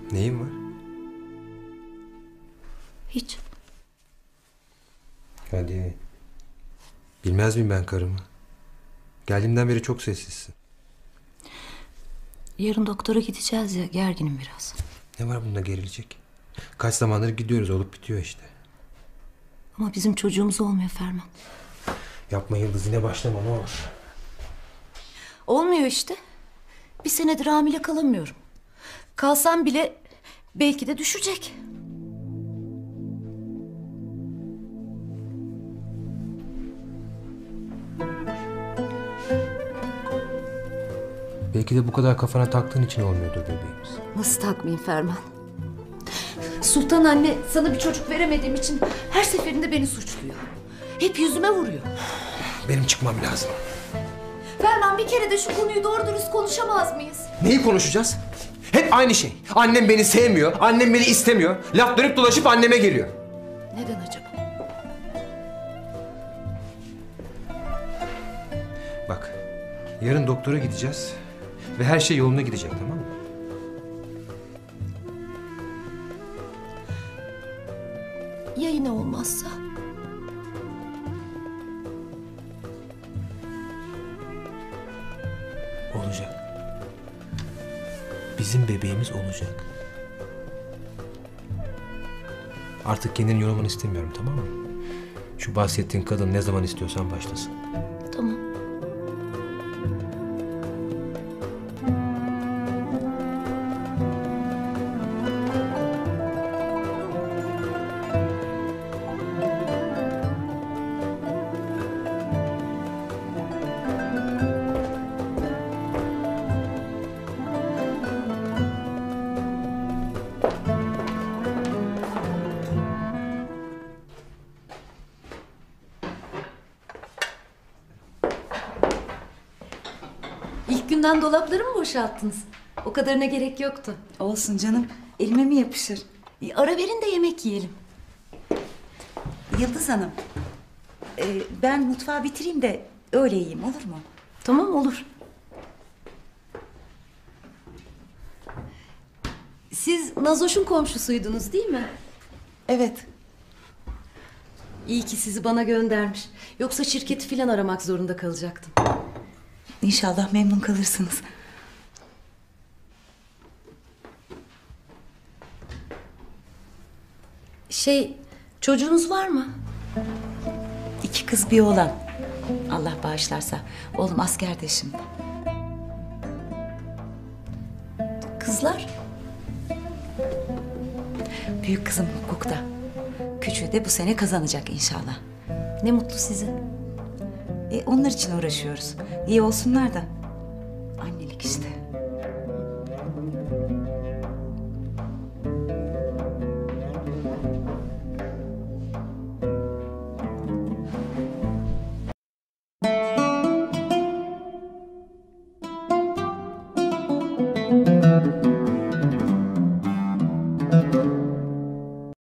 Neyin var? Hiç. Hadi. Bilmez miyim ben karımı? Geldiğimden beri çok sessizsin. Yarın doktora gideceğiz ya, gerginim biraz. Ne var bunda gerilecek? Kaç zamandır gidiyoruz, olup bitiyor işte. Ama bizim çocuğumuz olmuyor Ferman. Yapma Yıldız, yine başlama ne olur. Olmuyor işte. Bir senedir hamile kalamıyorum. Kalsam bile belki de düşecek. Belki de bu kadar kafana taktığın için olmuyordur bebeğimiz. Nasıl takmayayım Ferman? Sultan anne sana bir çocuk veremediğim için her seferinde beni suçluyor. Hep yüzüme vuruyor. Benim çıkmam lazım. Ferman, bir kere de şu konuyu doğru dürüst konuşamaz mıyız? Neyi konuşacağız? Hep aynı şey. Annem beni sevmiyor, annem beni istemiyor. Laf dönüp dolaşıp anneme geliyor. Neden acaba? Bak, yarın doktora gideceğiz ve her şey yoluna gidecek, tamam mı? Ya yine olmazsa? Olacak. Bizim bebeğimiz olacak. Artık kendini yorulmanı istemiyorum, tamam mı? Şu bahsettiğin kadın ne zaman istiyorsan başlasın. Tamam. İlk günden dolapları mı boşalttınız? O kadarına gerek yoktu. Olsun canım. Elime mi yapışır? Ara verin de yemek yiyelim. Yıldız Hanım. Ben mutfağı bitireyim de öyle yiyeyim, olur mu? Tamam, olur. Siz Nazoş'un komşusuydunuz değil mi? Evet. İyi ki sizi bana göndermiş. Yoksa şirketi filan aramak zorunda kalacaktım. İnşallah memnun kalırsınız. Çocuğunuz var mı? 2 kız bir oğlan. Allah bağışlarsa. Oğlum askerde şimdi. Kızlar? Büyük kızım hukukta. Küçüğü de bu sene kazanacak inşallah. Ne mutlu size. Onlar için uğraşıyoruz. İyi olsunlar da. Annelik işte.